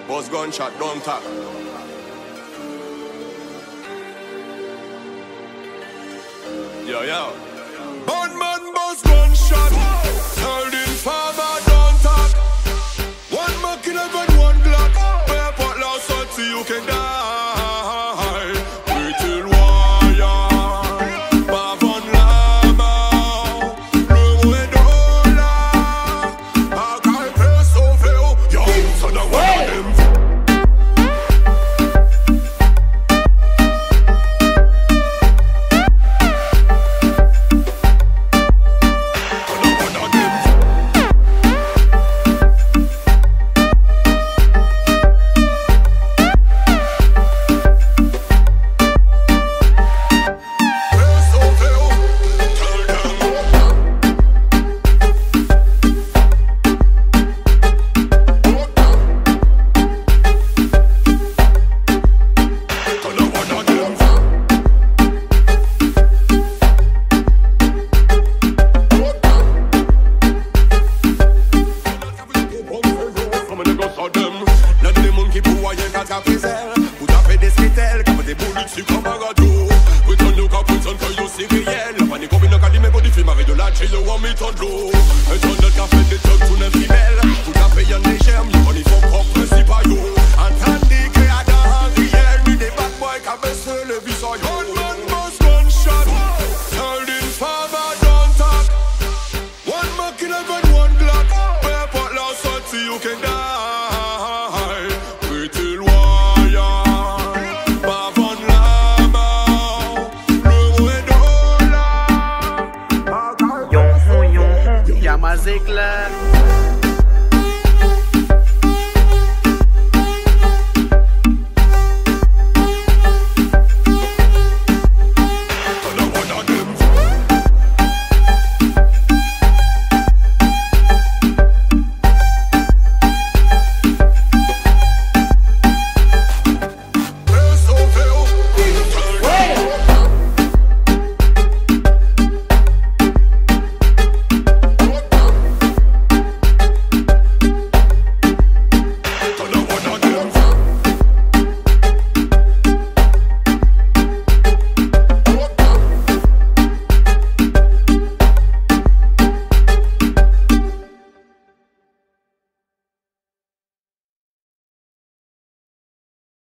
Buzz gunshot, don't talk. Yo. Bad man buzz gunshot. Held in farmer, don't talk. One mucking up and one block. Where pot lost out so you can die. Little warrior. Bavon lama. Blue dollar. I can't pay so fail. Yo, so the one of them. You can die.